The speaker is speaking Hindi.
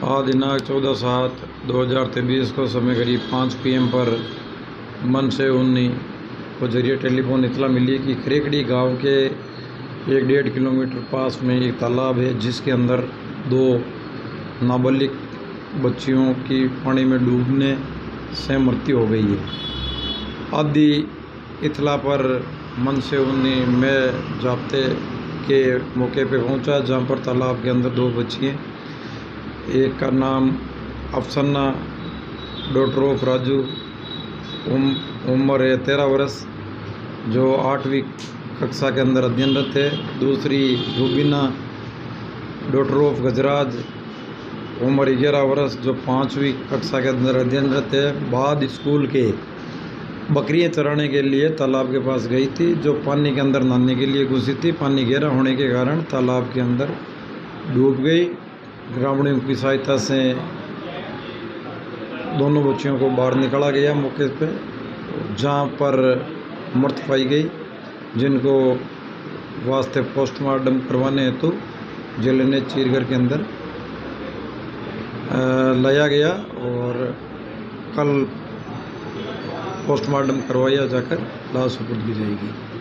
आज दिनांक 14/7/2023 को समय करीब 5 PM पर मन से उन्नी को जरिए टेलीफोन इतला मिली कि खरेकड़ी गांव के 1-1.5 किलोमीटर पास में एक तालाब है जिसके अंदर 2 नाबालिग बच्चियों की पानी में डूबने से मृत्यु हो गई है। आदि इतला पर मन से उन्नी में जाब्ते के मौके पर पहुंचा, जहां पर तालाब के अंदर 2 बच्चियाँ, एक का नाम अफसन्ना डॉटर ऑफ राजू, उम्र है 13 वर्ष, जो 8वीं कक्षा के अंदर अध्ययनरत है। दूसरी रूबीना डॉटर ऑफ गजराज, उम्र 11 वर्ष, जो 5वीं कक्षा के अंदर अध्ययनरत है। बाद स्कूल के बकरियां चराने के लिए तालाब के पास गई थी, जो पानी के अंदर नहाने के लिए घुसी थी। पानी गहरा होने के कारण तालाब के अंदर डूब गई। ग्रामीणों की सहायता से दोनों बच्चियों को बाहर निकाला गया मौके पे, जहां पर मृत पाई गई, जिनको वास्ते पोस्टमार्टम करवाने हेतु जिले चीरगढ़ के अंदर लाया गया और कल पोस्टमार्टम करवाया जाकर लाश सुपुर्द की जाएगी।